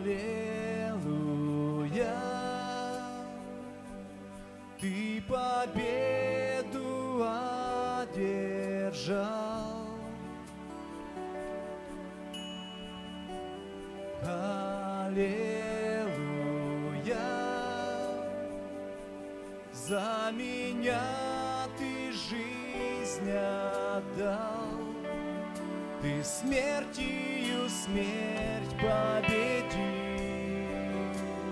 Аллилуйя, Ты победу одержал. Аллилуйя, за меня Ты жизнь отдал. Ты смертью смерть победил.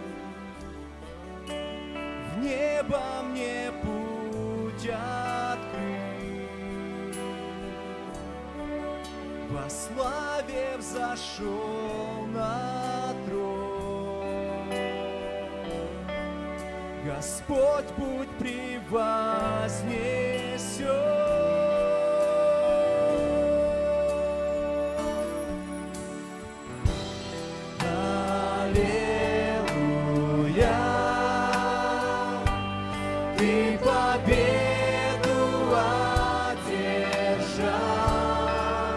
В небо мне путь открыл. Во славе взошел на трон. Господь будь превознесен. Ты победу одержал.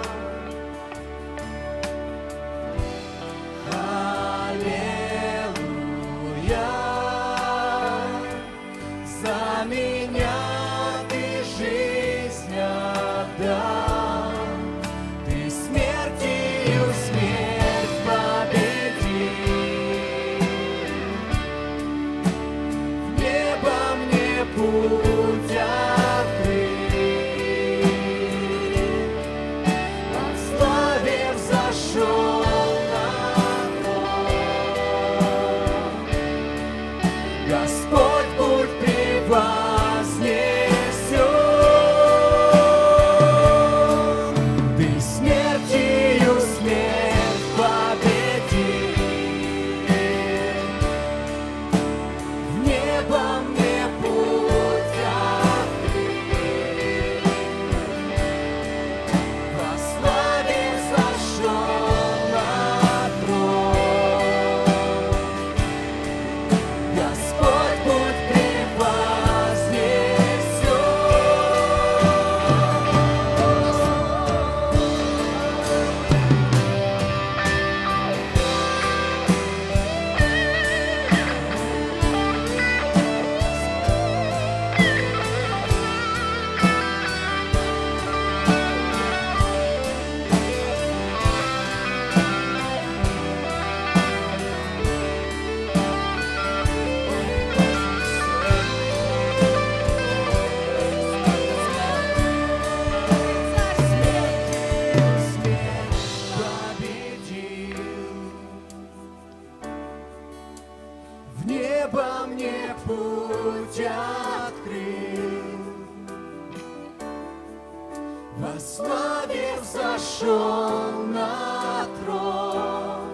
Аллилуйя, за меня Ты жизнь отдал. Ты смертью смерть победил. В небо мне путь открыл. Во славе взошел на трон. Господь будь превознесен. Ты смертью смерть победил. В небо мне путь открыл. Во славе взошел на трон. Господь будь в небо мне путь открыл. Во славе взошел на трон.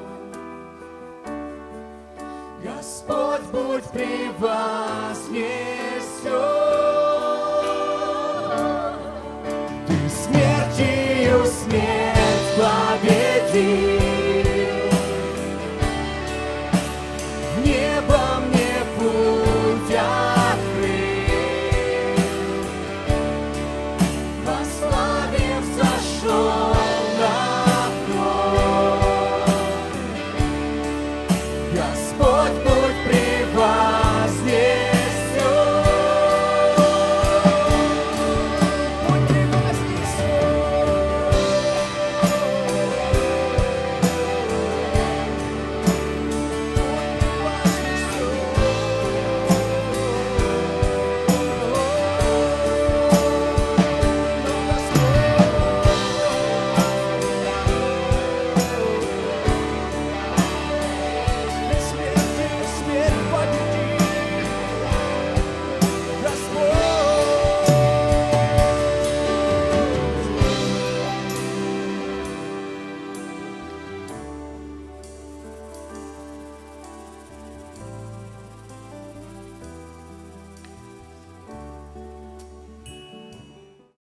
Господь будь превознесен. Ты смертью смерть победил.